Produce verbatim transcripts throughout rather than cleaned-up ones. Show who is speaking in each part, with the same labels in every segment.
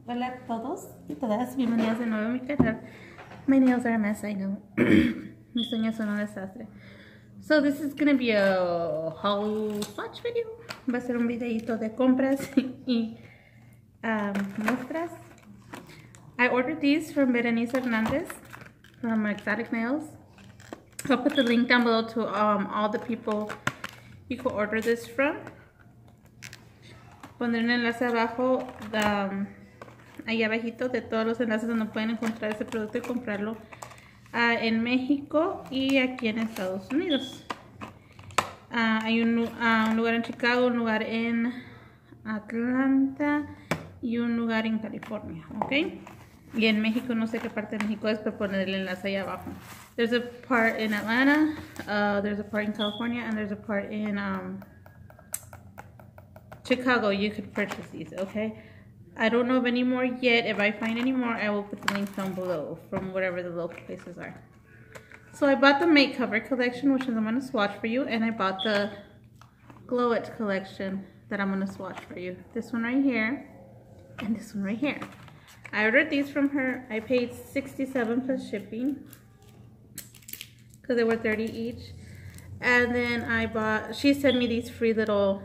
Speaker 1: Hola a todos y todas, bienvenidos de nuevo a mi canal. My nails are a mess, I know. Mis uñas son un desastre. So this is gonna be a haul swatch video. Va a ser un videito de compras y um, muestras. I ordered these from Berenice Hernandez from Exotic Nails. I'll put the link down below to um, all the people you can order this from. Pondré un enlace abajo, um, ahí abajito, de todos los enlaces donde pueden encontrar ese producto y comprarlo uh, en México y aquí en Estados Unidos. Uh, hay un, uh, un lugar en Chicago, un lugar en Atlanta y un lugar en California, ¿ok? Y en México, no sé qué parte de México es, pero poner el enlace ahí abajo. There's a part in Atlanta, uh, there's a part in California, and there's a part in um, Chicago. You could purchase these, okay? I don't know of any more yet. If I find any more, I will put the links down below from whatever the local places are. So I bought the Make Cover collection, which is I'm going to swatch for you, and I bought the Glow It collection that I'm going to swatch for you. This one right here, and this one right here. I ordered these from her. I paid sixty-seven dollars plus shipping, because they were thirty dollars each. And then I bought, she sent me these free little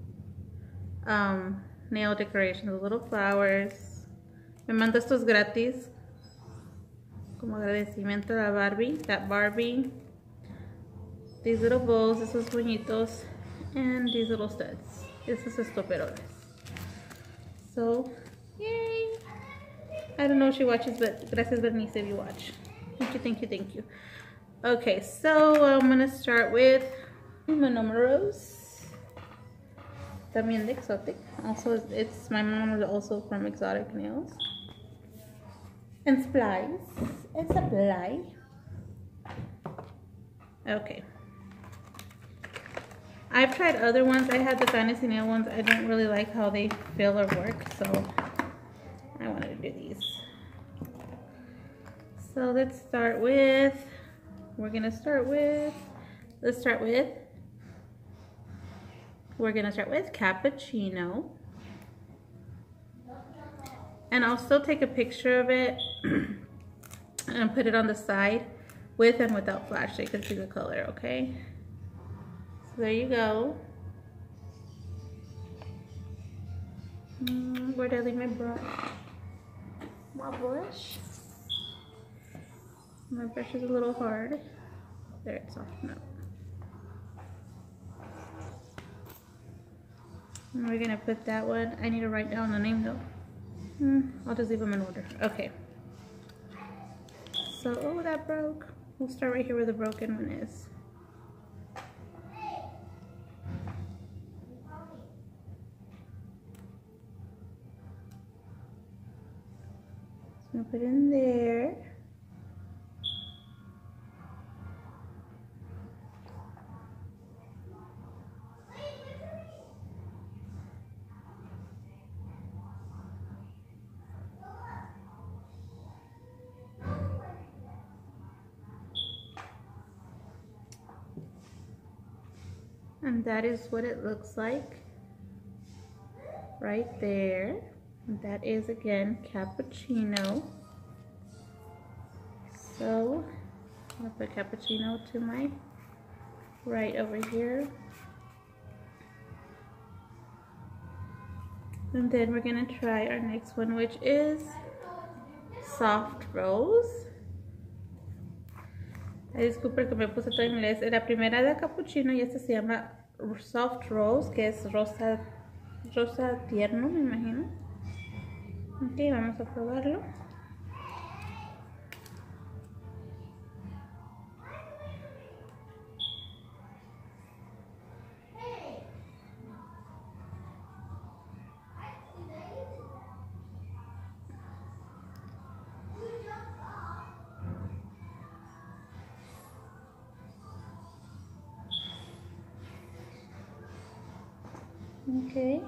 Speaker 1: um, nail decorations, little flowers. Me mandó estos gratis como agradecimiento a Barbie, that Barbie. These little bowls, esos puñitos, and these little studs. Esos estoperoles. So, yay! I don't know if she watches, but gracias Bernice if you watch. Thank you, thank you, thank you. Okay, so I'm gonna start with my numeros. También de Exotic. Also, it's my mom is also from Exotic Nails. And supplies. And supply. Okay. I've tried other ones. I had the Fantasy Nail ones. I don't really like how they feel or work, so I wanted to do these. So let's start with, we're gonna start with, let's start with, we're gonna start with Cappuccino. And I'll still take a picture of it and put it on the side with and without flash so you can see the color, okay? So there you go. Mm, where did I leave my brush? My brush? My brush is a little hard. There, it's softened up. And we're gonna put that one. I need to write down the name though. Hmm, I'll just leave them in order. Okay. So, oh, that broke. We'll start right here where the broken one is. So I'm gonna put it in there. And that is what it looks like right there. And that is again Cappuccino. So I'll put Cappuccino to my right over here. And then we're gonna try our next one, which is Soft Rose. Ay, disculpe que me puse todo en inglés. La primera era Cappuccino y esta se llama Soft Rose, que es rosa, rosa tierno, me imagino. Ok, vamos a probarlo. Ok.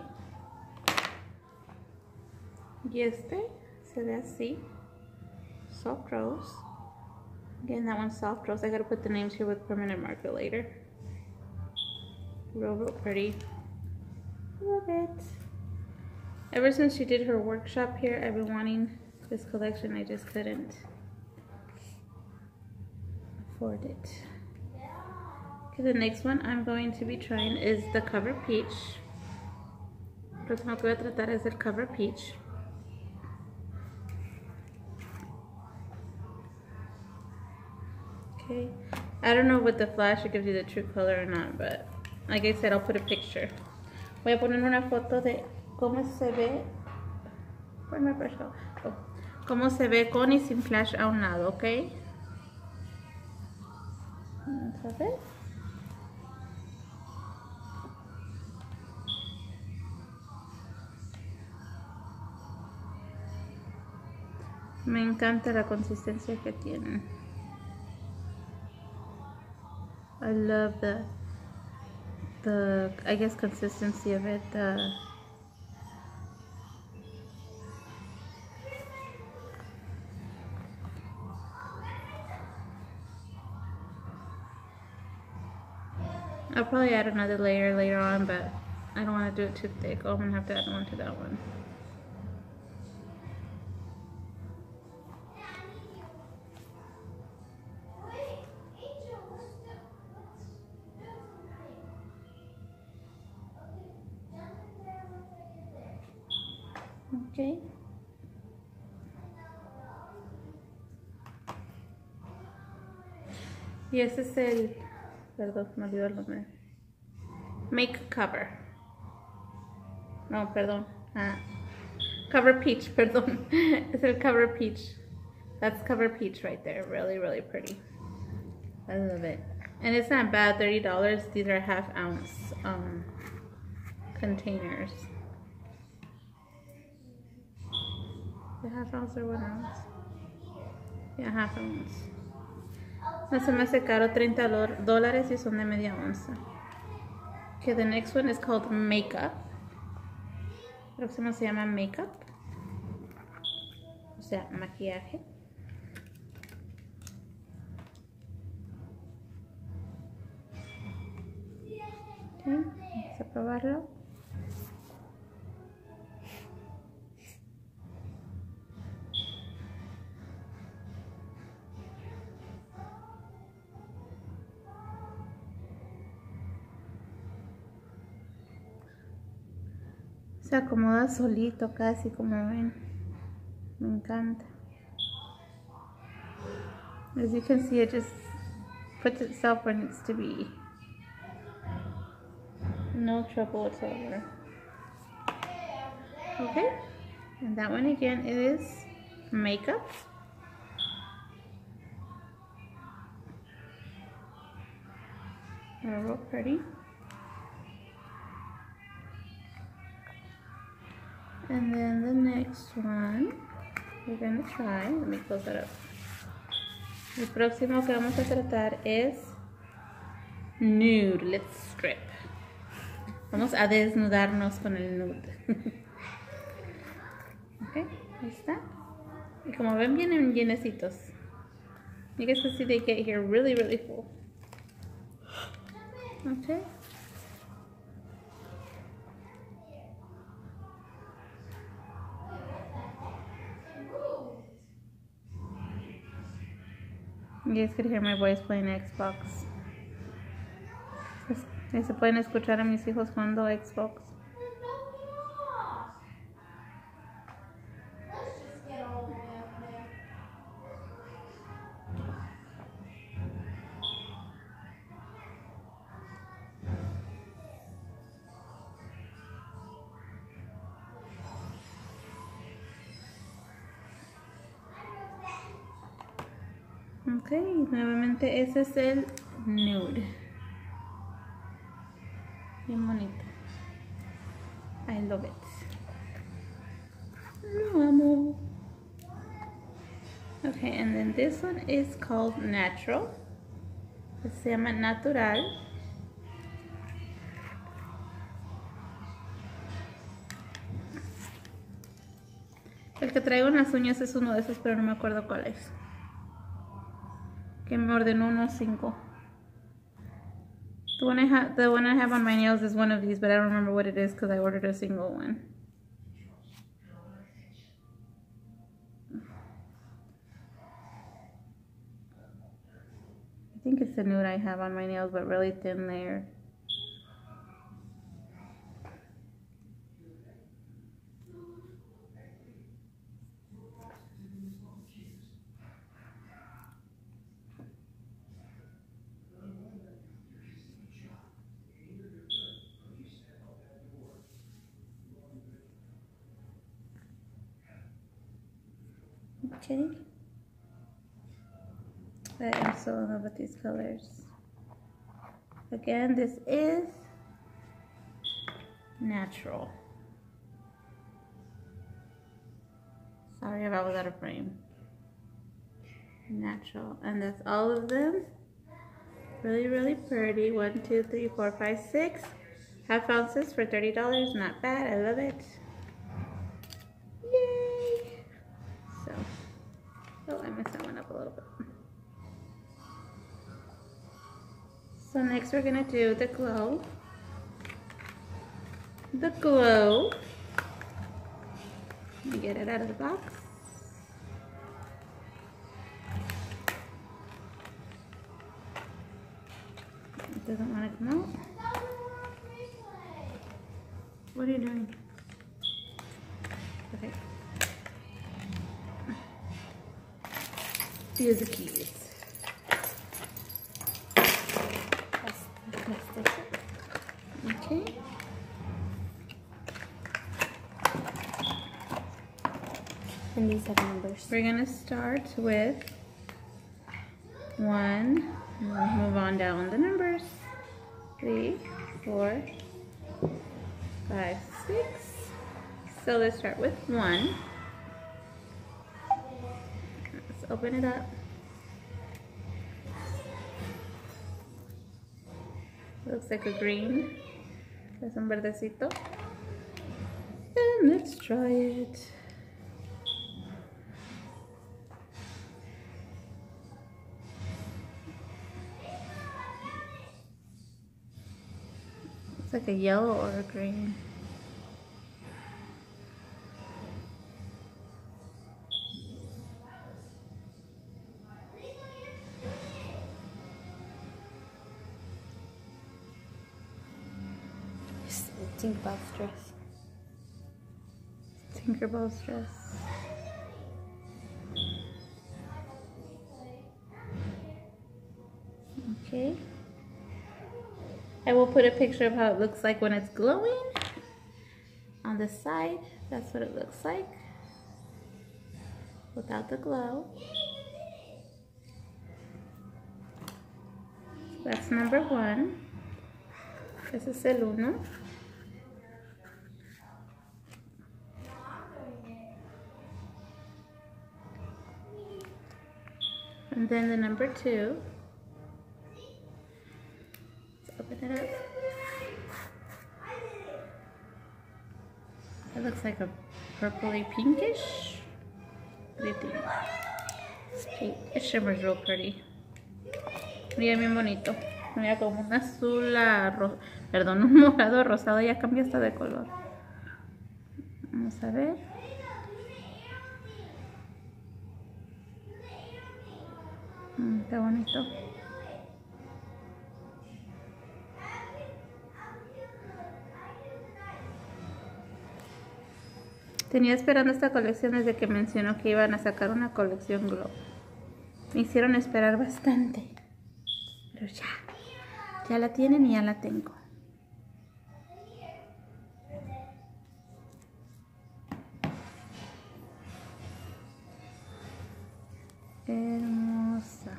Speaker 1: Y este se ve así. Soft Rose. Again, that one's Soft Rose. I gotta put the names here with permanent marker later. Real, real pretty. Love it. Ever since she did her workshop here, I've been wanting this collection. I just couldn't afford it. Okay, the next one I'm going to be trying is the Cover Peach. Próximo que voy a tratar es el Cover Peach. Okay, I don't know with the flash it gives you the true color or not, but like I said, I'll put a picture. Voy a poner una foto de cómo se ve, oh, cómo se ve con y sin flash a un lado, ¿ok? Vamos a ver. Me encanta la consistencia que tienen. I love the, the, I guess, consistency of it. The, I'll probably add another layer later on, but I don't want to do it too thick. Oh, I'm going to have to add one to that one. Okay. Y ese es el, perdón, me olvidó el nombre. Make Cover. No, perdón. Ah, Cover Peach, perdón. Es el Cover Peach. That's Cover Peach right there. Really, really pretty. I love it. And it's not bad, thirty dollars. These are half ounce um, containers. The half ounce or one ounce? Yeah, half ounce. No se me hace caro, treinta dólares y son de media onza. Okay, the next one is called Makeup. El próximo se llama Makeup. O sea, maquillaje. Okay, vamos a probarlo. Se acomoda solito casi, como ven. Me encanta. As you can see, it just puts itself where it needs to be. No trouble whatsoever. Okay, and that one again is Makeup. They're real pretty. And then the next one we're gonna try, let me close that up. El próximo que vamos a tratar es Nude. Let's strip. Vamos a desnudarnos con el nude. Ok, ahí está. Y como ven, vienen llenecitos. You guys can see they get here really, really full. Okay. You guys could hear my voice playing Xbox. Y se pueden escuchar a mis hijos jugando Xbox. Ok, nuevamente ese es el nude. Bien bonito. I love it. Lo amo. Okay, and then this one is called Natural. Se llama Natural. El que traigo en las uñas es uno de esos, pero no me acuerdo cuál es. Que me ordenó unos cinco. The one I have, the one I have on my nails is one of these, but I don't remember what it is because I ordered a single one. think it's the nude I have on my nails, but really thin layer. Okay. I am so in love with these colors. Again, this is natural. Sorry if I was out of frame. Natural. And that's all of them. Really, really pretty. One, two, three, four, five, six. Half ounces for thirty dollars. Not bad. I love it. Yay! So, oh, I messed that one up a little bit. So next we're gonna do the glow. The glow. Let me get it out of the box. It doesn't want to come out. What are you doing? Okay. Here's the keys. Okay.
Speaker 2: And these have numbers.
Speaker 1: We're gonna start with one. And we'll move on down the numbers. Three, four, five, six. So let's start with one. Let's open it up. Looks like a green. There's un verdecito. And let's try it. It's like a yellow or a green.
Speaker 2: Tinkerbell's dress.
Speaker 1: Tinkerbell's dress. Okay. I will put a picture of how it looks like when it's glowing on the side. That's what it looks like without the glow. That's number one. Ese es el uno. And then the number two. Let's open it up. It looks like a purpley pinkish. What do you think? It's pink. It shimmers real pretty. Mira, bien bonito. Mira, como un azul, ro perdón, un morado rosado. Ya cambia hasta de color. Vamos a ver. Mm, está bonito. Tenía esperando esta colección desde que mencionó que iban a sacar una colección Glow. Me hicieron esperar bastante. Pero ya. Ya la tienen y ya la tengo. Hermosa.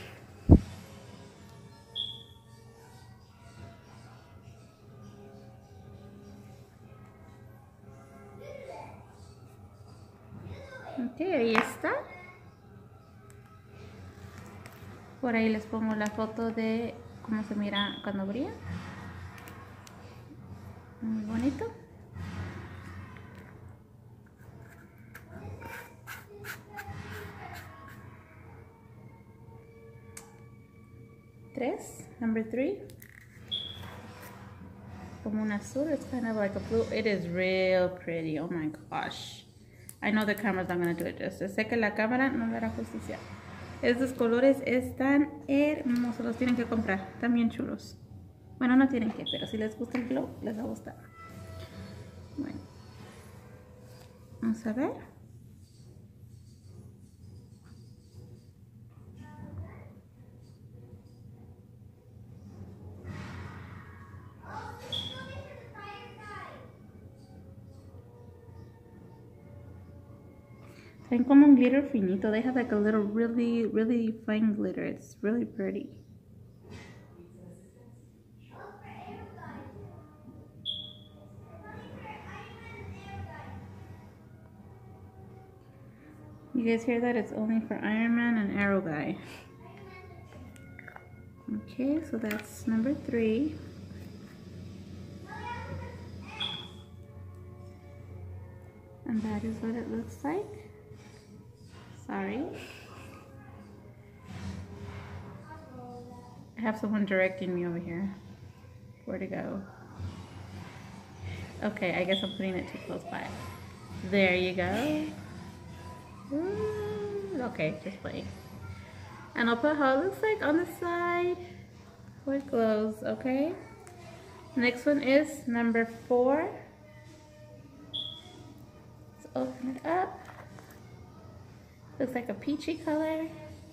Speaker 1: Ok, ahí está. Por ahí les pongo la foto de cómo se mira cuando brilla. Muy bonito. Tres, number three. Como un azul, it's kind of like a blue. It is real pretty, oh my gosh. I know the camera's not going to do it justice. Sé que la cámara no le hará justicia. Estos colores están hermosos, los tienen que comprar, también chulos. Bueno, no tienen que, pero si les gusta el glow, les va a gustar. Bueno, vamos a ver. Tienen como un glitter finito. They have like a little really, really fine glitter. It's really pretty. You guys hear that? It's only for Iron Man and Arrow Guy. Okay, so that's number three. And that is what it looks like. Sorry. I have someone directing me over here. Where to go? Okay, I guess I'm putting it too close by. There you go. Ooh, okay, just playing. And I'll put how it looks like on the side where it glows, okay? Next one is number four. Let's open it up. Looks like a peachy color.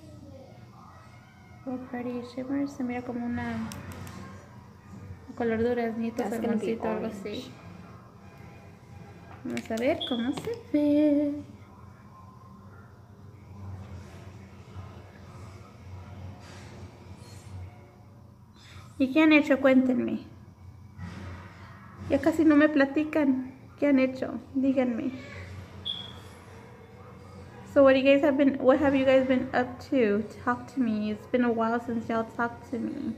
Speaker 1: Oh, pretty shimmer. Se mira como una un color duraznito, salmoncito, algo así. Vamos a ver cómo se ve. ¿Y qué han hecho? Cuéntenme. Ya casi no me platican. ¿Qué han hecho? Díganme. So what do you guys have been, what have you guys been up to? Talk to me. It's been a while since y'all talked to me.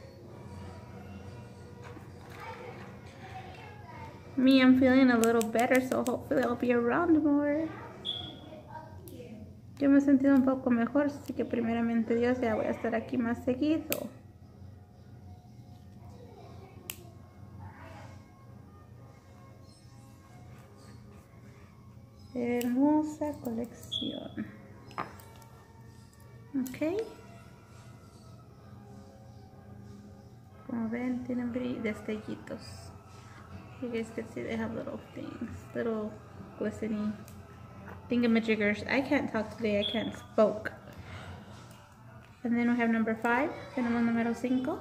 Speaker 1: Me, I'm feeling a little better, so hopefully I'll be around more. Yo me he sentido un poco mejor, así que primeramente Dios ya voy a estar aquí más seguido. Hermosa colección. Ok. Como ven, tienen destellitos. You guys can see they have little things, little glistening thingamajiggers. I can't talk today, I can't spoke. And then we have number five. Tenemos número cinco.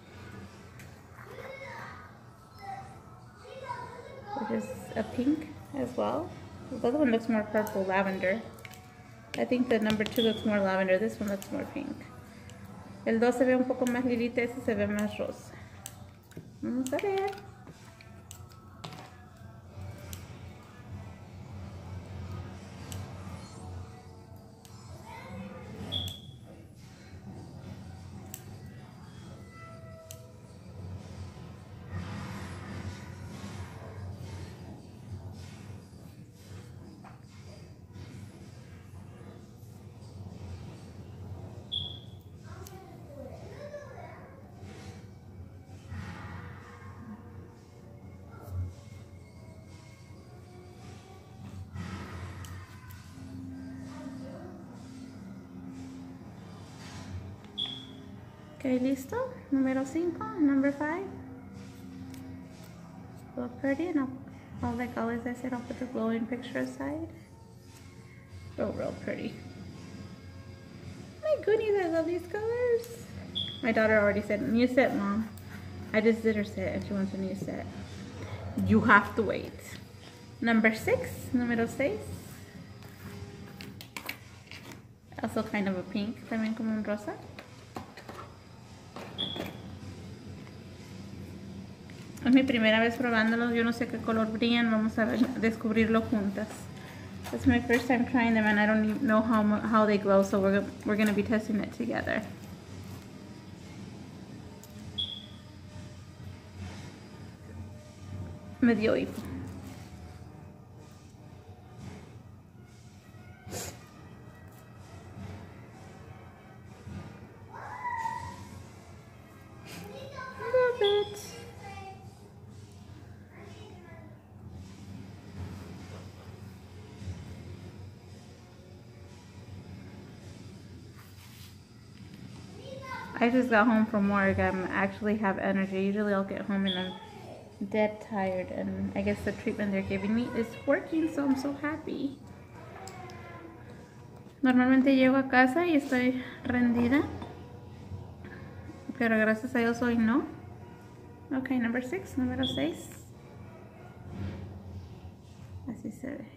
Speaker 1: Which is a pink as well. The other one looks more purple, lavender. I think the number two looks more lavender. This one looks more pink. El dos se ve un poco más lilita, este se ve más rosa. Vamos a ver. Okay, listo. Número cinco, number five. Look pretty, and I'll, I'll, like always I said, I'll put the glowing picture aside. Real, real pretty. My goodness, I love these colors. My daughter already said, new set, Mom. I just did her set and she wants a new set. You have to wait. Number six, número seis. Also kind of a pink, también como un rosa. Es mi primera vez probándolos, yo no sé qué color brillan, vamos a ver, descubrirlo juntas. It's my first time trying them and I don't even know how, how they glow, so we're, we're going to be testing it together. Me dio hipo. I just got home from work. I actually have energy. Usually I'll get home and I'm dead tired, and I guess the treatment they're giving me is working, so I'm so happy. Normalmente llego a casa y estoy rendida, pero gracias a Dios hoy no. Ok, number six, número seis. Así se ve.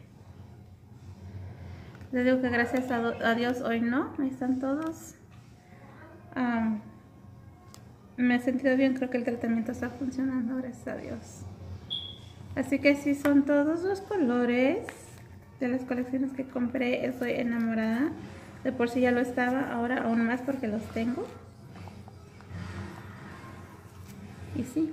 Speaker 1: Les digo que gracias a, a Dios hoy no. Ahí están todos. Um, me he sentido bien. Creo que el tratamiento está funcionando, gracias a Dios. Así que sí, son todos los colores de las colecciones que compré. Estoy enamorada. De por sí ya lo estaba, ahora aún más porque los tengo. Y sí,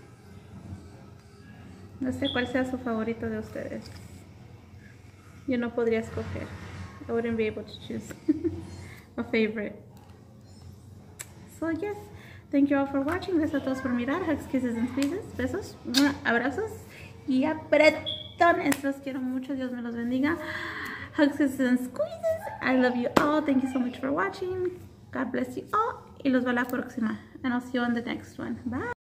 Speaker 1: no sé cuál sea su favorito de ustedes. Yo no podría escoger. I wouldn't be able to choose a favorite. So yes, thank you all for watching. Gracias a todos por mirar. Hugs, kisses and squeezes. Besos, abrazos y apretones. Los quiero mucho. Dios me los bendiga. Hugs, kisses and squeezes. I love you all. Thank you so much for watching. God bless you all. Y los veo la próxima. And I'll see you on the next one. Bye.